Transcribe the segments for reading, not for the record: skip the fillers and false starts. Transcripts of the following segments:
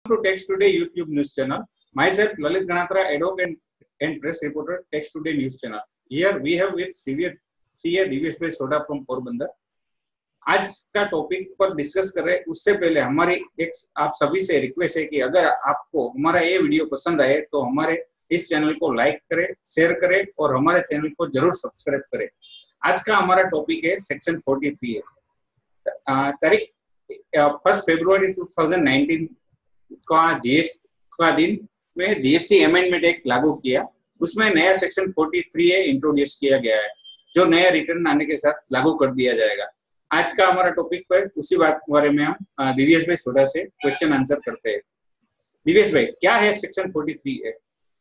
To Text Today YouTube news channel. Myself Lalit Ganatra, advocate and press reporter, Text Today news channel. Here we have with C A Divyesh Sodha from Porbandar. आज का topic पर discuss कर रहे हैं, उससे पहले हमारी एक आप सभी से रिक्वेस्ट है कि अगर आपको हमारा ये वीडियो पसंद आए तो हमारे इस चैनल को लाइक करें, शेयर करें और हमारे चैनल को जरूर सब्सक्राइब करें। आज का हमारा टॉपिक है सेक्शन 43 है। तारीख 1 फरवरी 2019 का जीएसटी का दिन में जीएसटी अमेंडमेंट एक्ट लागू किया। उसमें नया सेक्शन 43 इंट्रोड्यूस किया गया है, जो नया रिटर्न आने के साथ लागू कर दिया जाएगा। आज का हमारा टॉपिक पर उसी बात बारे में हम दिव्येश भाई सोधा से क्वेश्चन आंसर करते हैं। दिव्येश भाई, क्या है सेक्शन 43 है?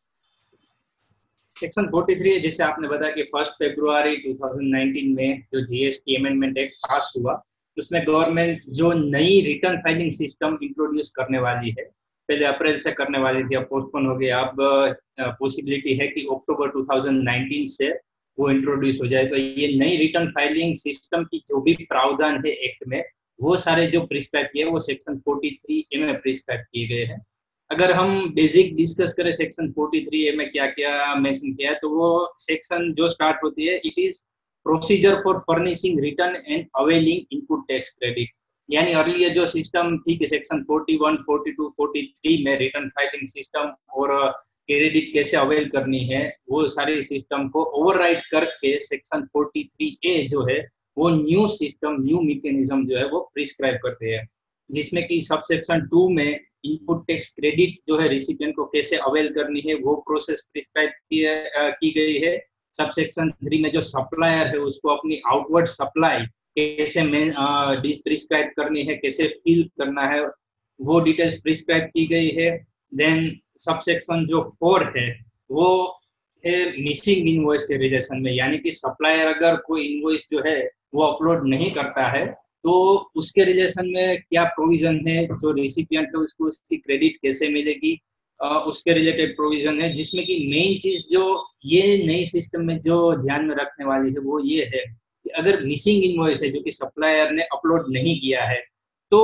सेक्शन 43 जैसे आपने बताया कि 1 फरवरी 2019 में जो जीएसटी अमेंडमेंट एक्ट पास हुआ, उसमें गवर्नमेंट जो नई रिटर्न फाइलिंग सिस्टम इंट्रोड्यूस करने वाली है, पहले अप्रैल से करने वाली थी, अब पोस्टपोन हो गया। अब पॉसिबिलिटी है कि अक्टूबर 2019 से वो इंट्रोड्यूस हो जाए। तो ये नई रिटर्न फाइलिंग सिस्टम की जो भी प्रावधान है एक्ट में, वो सारे जो प्रिस्क्राइब किए वो सेक्शन 43A में प्रिस्क्राइब किए गए हैं। अगर हम बेसिक डिस्कस करें सेक्शन 43A में क्या क्या मेंशन किया है, तो वो सेक्शन जो स्टार्ट होती है, it is procedure for furnishing return and availing input tax credit. यानी अर्लियर जो सिस्टम थी कि सेक्शन 41, 42, 43 में रिटर्न फाइलिंग सिस्टम और क्रेडिट कैसे अवेल करनी है, वो सारे सिस्टम को ओवरराइड करके सेक्शन 43A जो है वो न्यू सिस्टम, न्यू मैकेनिज्म जो है वो प्रिस्क्राइब करते हैं, जिसमें कि सब सेक्शन 2 में इनपुट टैक्स क्रेडिट जो है रिसिपिएंट को कैसे अवेल करनी है वो प्रोसेस प्रिस्क्राइब की गई है। सब सेक्शन 3 में जो सप्लायर है उसको अपनी आउटवर्ड सप्लाई कैसे प्रिस्क्राइब करनी है, कैसे फिल करना है, वो डिटेल्स प्रिस्क्राइब की गई है। देन सब सेक्शन जो 4 है वो है मिसिंग इनवॉइस के रिलेशन में, यानी कि सप्लायर अगर कोई इनवॉइस जो है वो अपलोड नहीं करता है तो उसके रिलेशन में क्या प्रोविजन है, जो रिसिपिएंट है उसको उसकी क्रेडिट कैसे मिलेगी, उसके रिलेटेड प्रोविजन है। जिसमें कि मेन चीज जो ये नई सिस्टम में जो ध्यान में रखने वाली है वो ये है कि अगर मिसिंग इनवॉइस है जो कि सप्लायर ने अपलोड नहीं किया है, तो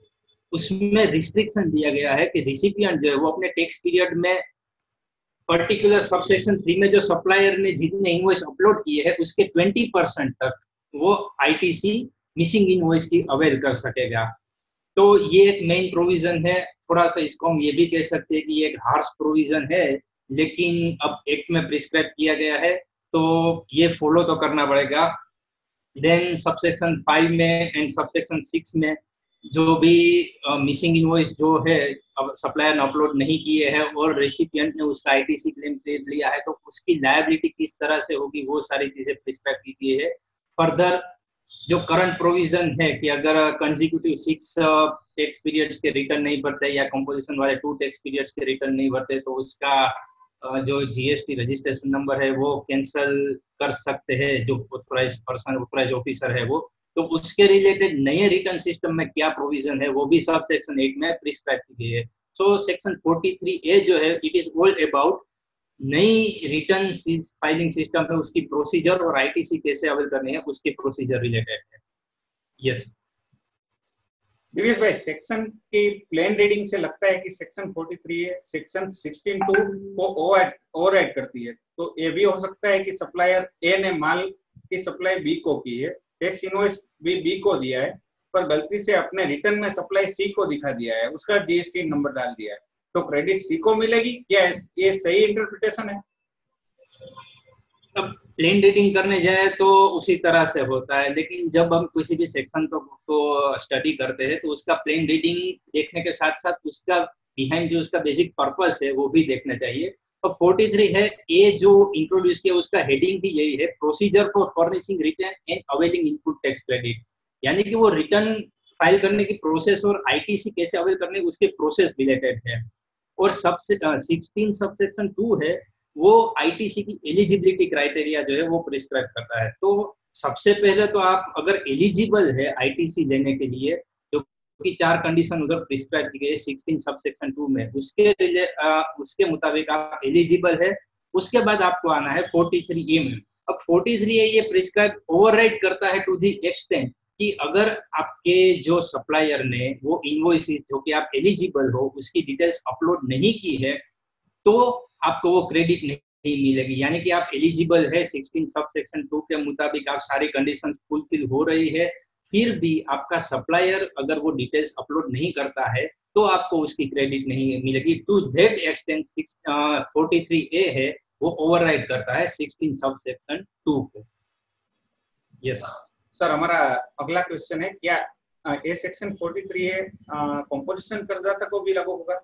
उसमें रिस्ट्रिक्शन दिया गया है कि रिसिपिएंट जो है वो अपने टैक्स पीरियड में पर्टिकुलर सबसेक्शन 3 में जो सप्लायर ने जितने इनवॉइस अपलोड किए हैं उसके 20% तक वो आईटीसी मिसिंग इनवॉइस की अवेल कर सकेगा। तो ये एक मेन प्रोविजन है। थोड़ा सा इसको हम ये भी कह सकते हैं कि ये एक हार्श प्रोविजन है, लेकिन अब एक्ट में प्रिस्क्राइब किया गया है तो ये फॉलो तो करना पड़ेगा। देन सबसेक्शन 5 में एंड सबसेक्शन 6 में जो भी मिसिंग इनवॉइस जो है अब सप्लायर ने अपलोड नहीं किए हैं और रेसिपिएंट ने उसका आईटीसी क्लेम लिया है, तो उसकी लायबिलिटी किस तरह से होगी वो सारी चीजें प्रिस्क्राइब की गई है। फर्दर जो करंट प्रोविजन है कि अगर कंसेक्यूटिव 6 टैक्स पीरियड्स के रिटर्न नहीं भरते या कंपोजिशन वाले 2 टैक्स पीरियड्स के रिटर्न नहीं भरते, तो उसका जो जीएसटी रजिस्ट्रेशन नंबर है वो कैंसिल कर सकते हैं जो ऑथराइज पर्सन, ऑथराइज ऑफिसर है वो। तो उसके रिलेटेड नए रिटर्न सिस्टम में क्या प्रोविजन है वो भी सब सेक्शन 8 में प्रिस्क्राइब की गई है। सो सेक्शन 43A जो है इट इज ऑल अबाउट नई रिटर्न फाइलिंग सिस्टम है, उसकी प्रोसीजर और आईटीसी कैसे अवेल करनी है उसके प्रोसीजर रिलेटेड है। यस दिव्येश भाई, सेक्शन की प्लेन रीडिंग से लगता है कि सेक्शन 43 है, सेक्शन 16(2) को ओवरराइड करती है। तो ये भी हो सकता है कि सप्लायर ए ने माल की सप्लाई बी को की है, टैक्स इनवॉइस भी बी को दिया है, पर गलती से अपने रिटर्न में सप्लाई सी को दिखा दिया है, उसका जीएसटी नंबर डाल दिया है, तो क्रेडिट सी को मिलेगी क्या? ये सही इंटरप्रिटेशन है? अब प्लेन रीडिंग करने जाए तो उसी तरह से होता है, लेकिन जब हम किसी भी सेक्शन को स्टडी करते हैं तो उसका प्लेन रीडिंग देखने के साथ साथ उसका बिहाइंड जो उसका बेसिक पर्पस है वो भी देखना चाहिए। तो 43 है ए जो इंट्रोड्यूस किया, उसका हेडिंग भी यही है, procedure for furnishing return and availing input tax credit. यानी कि वो रिटर्न फाइल करने की प्रोसेस और आईटीसी कैसे अवेल करने उसके प्रोसेस रिलेटेड है। और 16 सबसेक्शन 2 है वो आईटीसी की एलिजिबिलिटी क्राइटेरिया जो है वो प्रिस्क्राइब करता है। तो सबसे पहले तो आप अगर एलिजिबल है आईटीसी लेने के लिए, जो कि 4 कंडीशन उधर प्रिस्क्राइब की गई 16 सबसेक्शन 2 में, उसके मुताबिक आप एलिजिबल है। उसके बाद आपको आना है 43A में। अब 43A ये प्रिस्क्राइब ओवरराइड करता है टू द एक्सटेंट कि अगर आपके जो सप्लायर ने वो इनवॉइसेस जो कि आप एलिजिबल हो उसकी डिटेल्स अपलोड नहीं की है तो आपको वो क्रेडिट नहीं मिलेगी। यानी कि आप एलिजिबल है 16 सब सेक्शन 2 के मुताबिक, आप सारी कंडीशंस फुलफिल हो रही है, फिर भी आपका सप्लायर अगर वो डिटेल्स अपलोड नहीं करता है तो आपको उसकी क्रेडिट नहीं मिलेगी। टू दैट एक्सटेंट 43A है वो ओवरराइड करता है 16 सब सेक्शन 2 को। यस सर, हमारा अगला क्वेश्चन है, क्या ये सेक्शन 43 है कंपोजिशन करदाता को भी लागू होगा?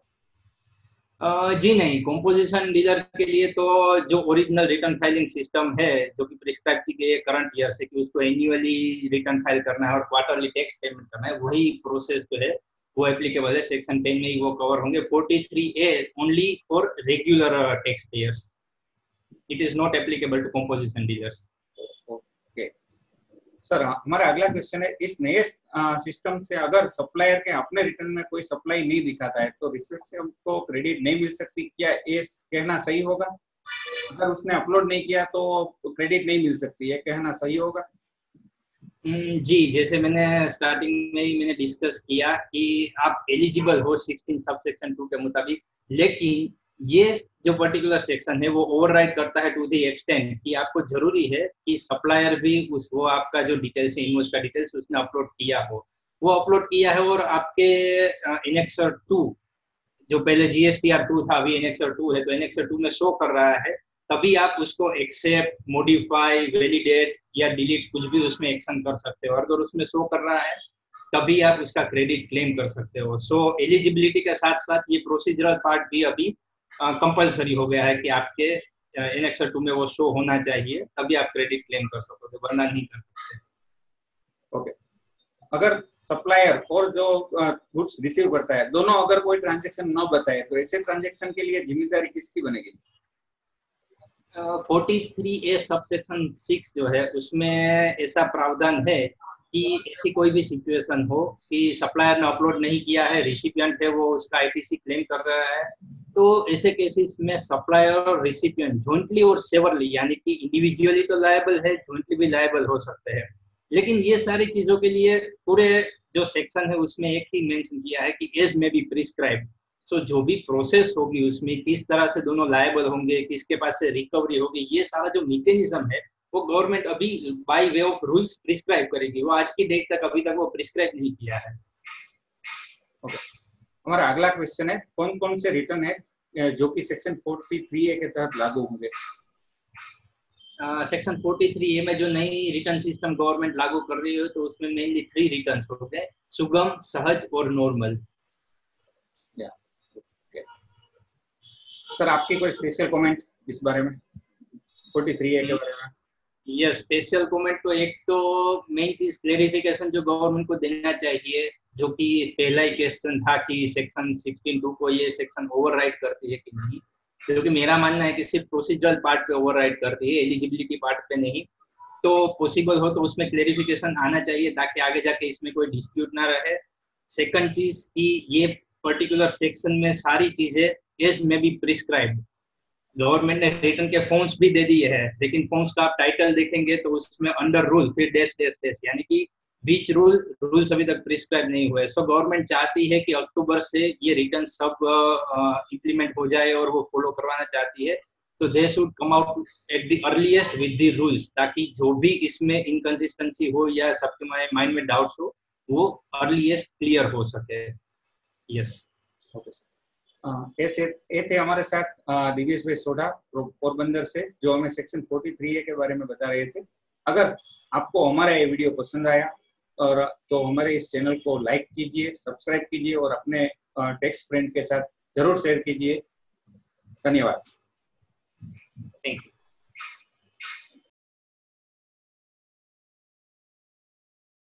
जी नहीं, कंपोजिशन डीलर के लिए तो जो ओरिजिनल रिटर्न फाइलिंग सिस्टम है जो कि प्रिस्क्राइब की गई है करंट ईयर से कि उसको एनुअली रिटर्न फाइल करना है और क्वार्टरली टैक्स पेमेंट करना है, वही प्रोसेस जो है वो एप्लीकेबल है, सेक्शन 10 में ही वो कवर होंगे। 43A only for regular tax payers, it is not applicable to composition dealers. Okay sir, हमारा अगला क्वेश्चन है, इस नए सिस्टम से अगर सप्लायर के अपने रिटर्न में कोई सप्लाई नहीं दिखाता है तो रिसीट से हमको क्रेडिट नहीं मिल सकती, क्या ये कहना सही होगा? अगर उसने अपलोड नहीं किया तो क्रेडिट नहीं मिल सकती है, कहना सही होगा? जी, जैसे मैंने स्टार्टिंग में ही मैंने डिस्कस किया कि आप एलिजिबल हो 16 सब सेक्शन 2 के मुताबिक, लेकिन ये जो पर्टिकुलर सेक्शन है वो ओवरराइड करता है टू द एक्सटेंट कि आपको जरूरी है कि सप्लायर भी वो आपका जो डिटेल्स है इनवॉइस का डिटेल्स उसने अपलोड किया हो, वो अपलोड किया है और आपके एनेक्सर 2 जो पहले GSTR 2 था अभी एनेक्सर 2 है तो एनेक्सर 2 में शो कर रहा है, तभी आप उसको एक्सेप्ट, मॉडिफाई, वैलिडेट या डिलीट कुछ भी उसमें एक्शन कर सकते हो। अगर उसमें शो कर रहा है तभी आप उसका क्रेडिट क्लेम कर सकते हो। सो एलिजिबिलिटी के साथ साथ ये प्रोसीजरल पार्ट भी अभी कंपलसरी हो गया है कि आपके एनेक्सर 2 में वो शो होना चाहिए, तभी आप क्रेडिट क्लेम कर सकोगे, वरना नहीं कर सकते। ओके, अगर सप्लायर और जो गुड्स रिसीव करता है दोनों अगर कोई ट्रांजैक्शन न बताए तो ऐसे ट्रांजैक्शन के लिए जिम्मेदारी किसकी बनेगी? 43A सब सेक्शन 6 जो है उसमें ऐसा प्रावधान है कि ऐसी कोई भी सिचुएशन हो कि सप्लायर ने अपलोड नहीं किया है, रिसिपिएंट है वो उसका ITC क्लेम कर रहा है, तो ऐसे केसेस में सप्लायर और रिसिपिएंट जॉइंटली और सेवरली यानी कि इंडिविजुअली तो लायबल है, जॉइंटली भी लायबल हो सकते हैं। लेकिन ये सारी चीजों के लिए पूरे जो सेक्शन है उसमें एक ही मेंशन किया है कि एज में बी प्रिस्क्राइब। सो जो भी प्रोसेस होगी उसमें किस तरह से दोनों लायबल होंगे, किसके पास से रिकवरी होगी, ये सारा जो मैकेनिज्म है वो गवर्नमेंट अभी by way of rules prescribe करेगी, वो आज की डेट तक अभी तक वो प्रिस्क्राइब नहीं किया है। ओके, हमारा अगला क्वेश्चन है, कौन कौन से रिटर्न है जो कि सेक्शन 43A के तहत लागू होंगे? सेक्शन 43A में जो नई रिटर्न सिस्टम गवर्नमेंट लागू कर रही है तो उसमें मेनली 3 रिटर्न हो गए, सुगम, सहज और नॉर्मल। सर, आपकी कोई स्पेशल कमेंट इस बारे में 43A के बारे में? यस, स्पेशल कमेंट तो एक तो मेन चीज क्लेरिफिकेशन जो गवर्नमेंट को देना चाहिए, जो कि पहला ही क्वेश्चन था कि सेक्शन 16(2) को ये सेक्शन ओवरराइड करती है कि नहीं, क्योंकि मेरा मानना है कि सिर्फ प्रोसीजरल पार्ट पे ओवरराइड करती है, एलिजिबिलिटी पार्ट पे नहीं। तो पॉसिबल हो तो उसमें क्लेरिफिकेशन आना चाहिए ताकि आगे जाके इसमें कोई डिस्प्यूट ना रहे। सेकंड चीज कि ये पर्टिकुलर सेक्शन में सारी चीजें एज में भी प्रिस्क्राइब, गवर्नमेंट ने रिटर्न के फॉर्म्स भी दे दिए हैं, लेकिन फॉर्म्स का आप टाइटल देखेंगे तो उसमें अंडर रूल फिर डैश डैश डैश यानी कि बीच रूल्स अभी तक प्रिस्क्राइब नहीं हुए। सो गवर्नमेंट चाहती है कि अक्टूबर से ये रिटर्न सब इम्प्लीमेंट हो जाए और वो फॉलो करवाना चाहती है, तो they should come out at the earliest with the rules, ताकि जो भी इसमें इनकंसिस्टेंसी हो या सबके माइंड में डाउट्स हो वो अर्लीस्ट क्लियर हो सके। यस, ओके सर, ये थे हमारे साथ दिव्येश भाई सोढ़ा पोरबंदर से, जो हमें सेक्शन 43A के बारे में बता रहे थे। अगर आपको हमारा ये वीडियो पसंद आया और तो हमारे इस चैनल को लाइक कीजिए, सब्सक्राइब कीजिए और अपने टैक्स फ्रेंड के साथ जरूर शेयर कीजिए। धन्यवाद।